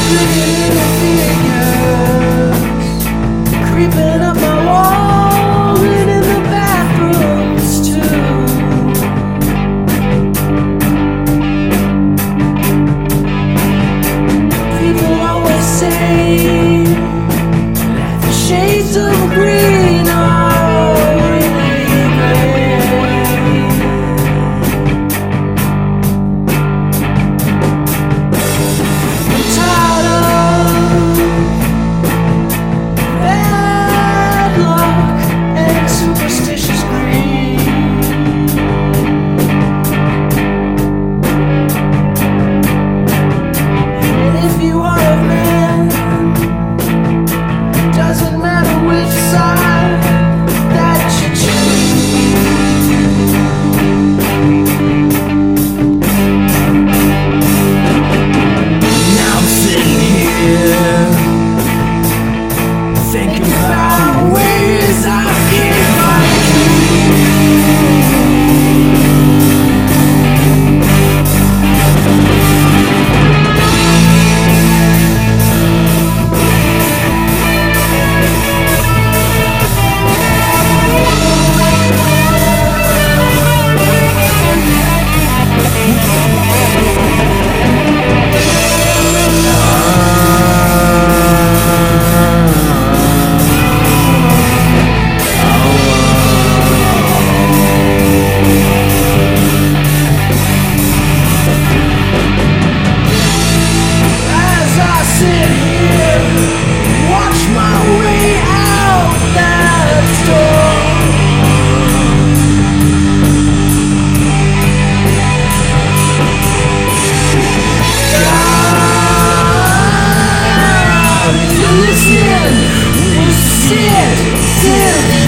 Creeping up my wall and in the bathrooms too. People always say that the shades of green are really gray. I'm tired of bad luck and superstitious greed. And if you are a man, doesn't matter which side that you choose. Now I'm sitting here thinking about ways I can't find as I sit here, watch my way out that door. God, if you listen, you sit.